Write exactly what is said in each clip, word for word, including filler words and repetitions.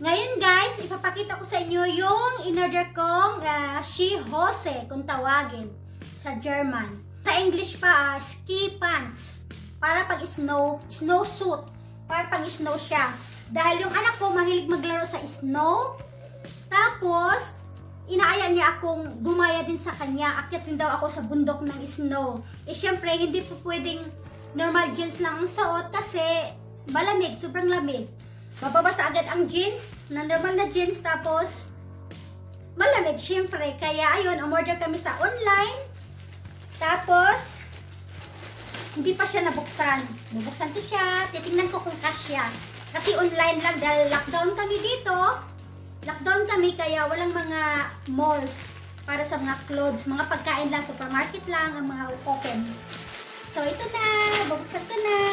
Ngayon guys, ipapakita ko sa inyo yung in-order kong uh, She Hose, kung tawagin, sa German. Sa English pa, uh, Skipants. Para pag snow, snowsuit. Para pag snow siya. Dahil yung anak ko mahilig maglaro sa snow. Tapos, inaaya niya akong gumaya din sa kanya. Akyat din daw ako sa bundok ng snow. Eh syempre, hindi po pwedeng normal jeans lang ang suot kasi malamig, sobrang lamig. Mababasa agad ang jeans, na normal na jeans, tapos malamig syempre. Kaya ayun, umorder kami sa online. Tapos, hindi pa siya nabuksan. Nabuksan ko siya, titingnan ko kung kasya. Kasi online lang dahil lockdown kami dito. Lockdown kami kaya walang mga malls para sa mga clothes, mga pagkain lang, supermarket lang ang mga open. So ito na, bubuksan ko na.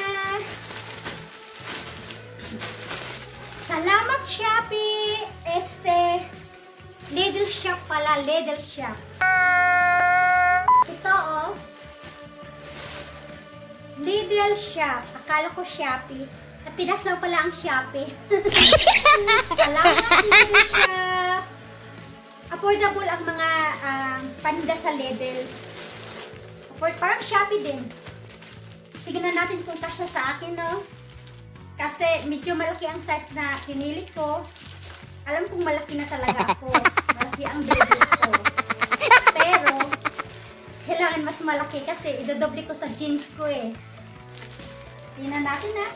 Salamat Shopee! Este, Lidl shop pala, Lidl shop. Ito oh. Lidl shop. Akala ko Shopee. At pinas lang pala ang Shopee. Salamat Lidl shop! Affordable ang mga uh, paninda sa Lidl. Parang Shopee din. Tignan natin kung kasya sa akin, no? Kasi medyo malaki ang size na pinili ko. Alam kong malaki na talaga ako. Malaki ang baby ko. Pero, kailangan mas malaki kasi idodoble ko sa jeans ko eh. Tingnan natin na.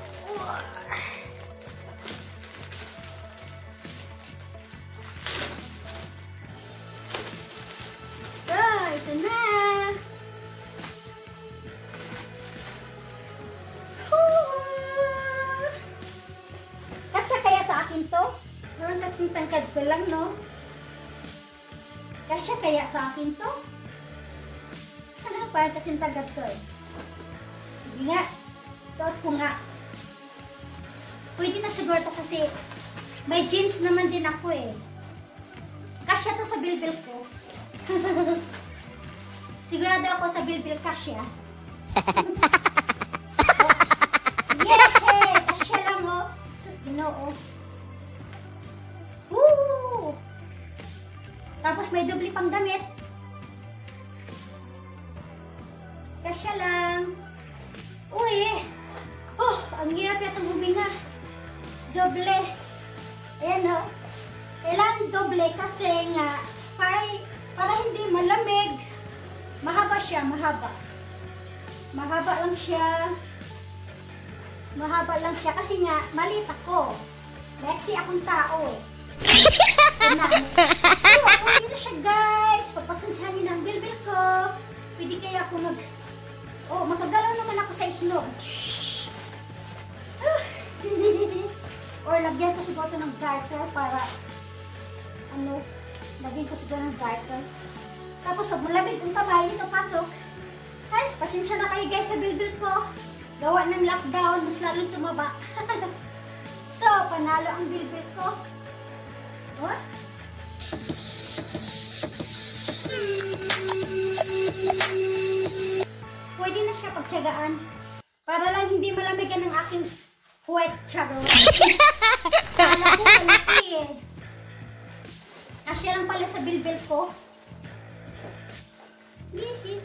So, ito na. To? Parang kasing tangkad ko lang, no? Kasya kaya sa akin to? Ano? Parang kasing tangkad ko eh. Sige nga. Suot ko nga. Pwede na siguro to kasi may jeans naman din ako eh. Kasya to sa bilbil ko. Sigurado ako sa bilbil kasya. Oh. Yehey! Kasya lang oh. Sus, ginoo. Woo! Tapos may doble pang damit. Kasya lang. Uy! Oh! Ang hirap yatang huminga. Doble. Ayan o. Oh. Kailangan doble kasi nga para, para hindi malamig. Mahaba siya, mahaba. Mahaba lang siya. Mahaba lang siya kasi nga malit ako. Lexi akong tao. Na. So, pwede na siya guys. Pagpasensyahan niyo ng bilbil ko. Pwede kaya ako mag... Oh, magagalaw naman ako sa snow. Or lagyan ko siguro ito ng garter para... Ano? Lagyan ko siguro ng garter. Tapos pag malamig kung kamay dito pasok. Ay, pasensya na kayo guys sa bilbil ko. Gawa ng lockdown. Mas lalong tumaba. So, panalo ang bilbil ko. What? Pwede na siya pagtyagaan para lang hindi malamigan ng aking puwet charo. Kala ko malaki eh. Asya lang pala sa bilbil ko. Yes, yes.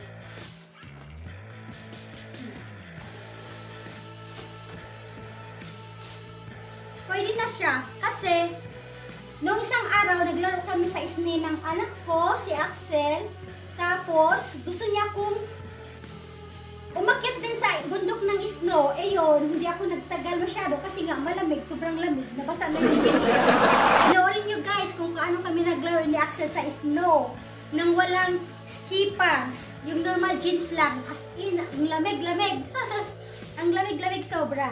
Pwede na siya kasi noong isang araw, naglaro kami sa isne ng anak ko, si Axel. Tapos, gusto niya kong umakyat din sa bundok ng snow. Eh yun, hindi ako nagtagal masyado kasi nga malamig, sobrang lamig. Nabasa na yung jeans ko. Panoorin nyo guys kung paano kami naglaro ni Axel sa snow. Nang walang skipants. Yung normal jeans lang. As in, ang lamig-lamig. Ang lamig-lamig sobra.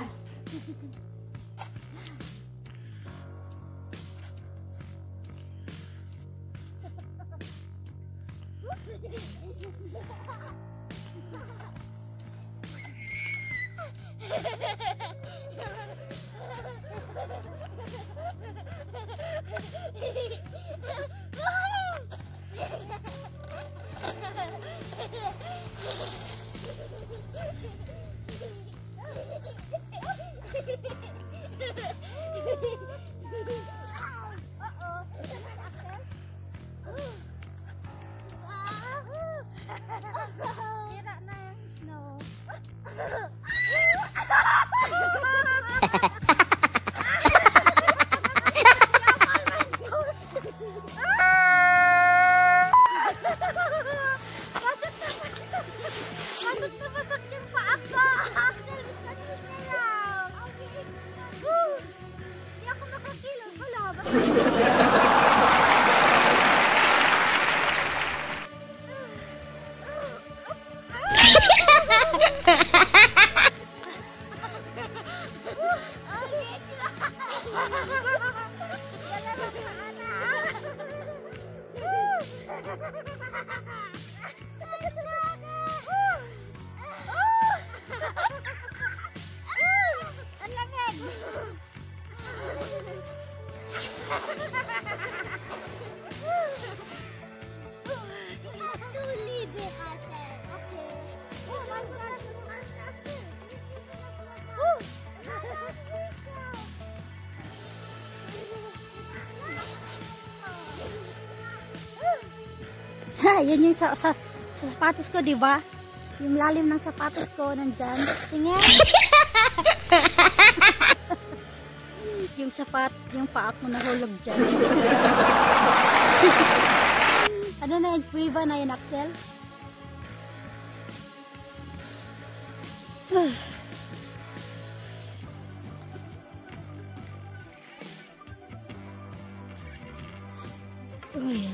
Pasok na pasok yung paa ko. Axel, pasok na lang. Hindi ako makakilos. Hala, Ha, yun yung sa, sa, sa sapatos ko, di ba? Yung lalim ng sapatos ko nandyan. Tingnan. Yung sapat, yung paa ko nahulog dyan. Ano na yun? Kuiba na yun, Axel? Uy.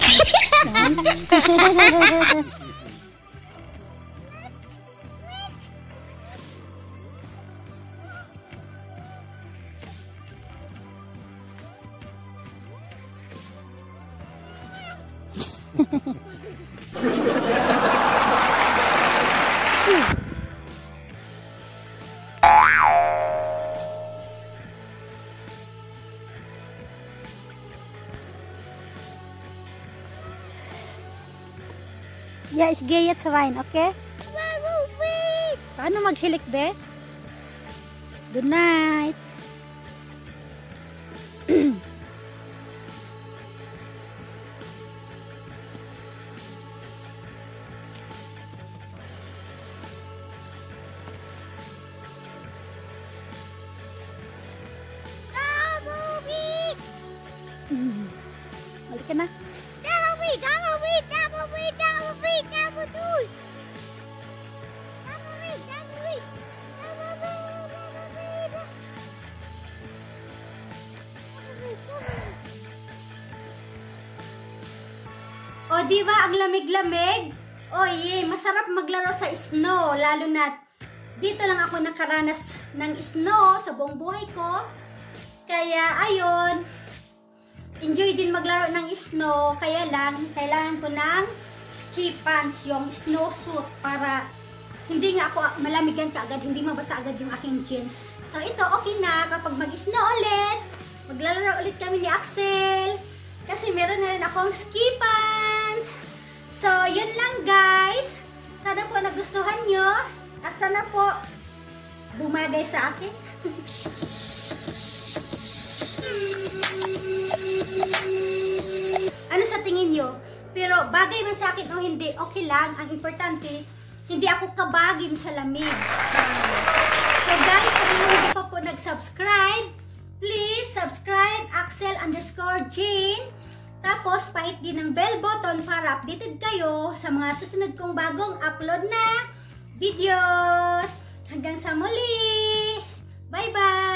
Yeah, it's gay at Ryan, okay? Paano maghilik, be? Good night. Hmm. Balik ka na. O, di ba ang lamig-lamig? O, yeah, masarap maglaro sa snow, lalo na dito lang ako nakaranas ng snow sa buong buhay ko. Kaya, ayun, enjoy din maglaro ng snow, kaya lang, kailangan ko ng skipants, yung snowsuit, para hindi nga ako malamigan kaagad, hindi mabasa agad yung aking jeans. So, ito, okay na, kapag mag-snow ulit, maglalaro ulit kami ni Axel, kasi meron na rin akong skipants. So, yun lang guys. Sana po nagustuhan nyo, at sana po bumagay sa akin. Ano sa tingin nyo? Pero bagay man sa akin o hindi, okay lang. Ang importante, hindi ako kabagin sa lamig. So guys, sa mga hindi pa po nag-subscribe, please subscribe Axel underscore Jane. Tapos, pahit din ng bell button para updated kayo sa mga susunod kong bagong upload na videos. Hanggang sa muli! Bye-bye!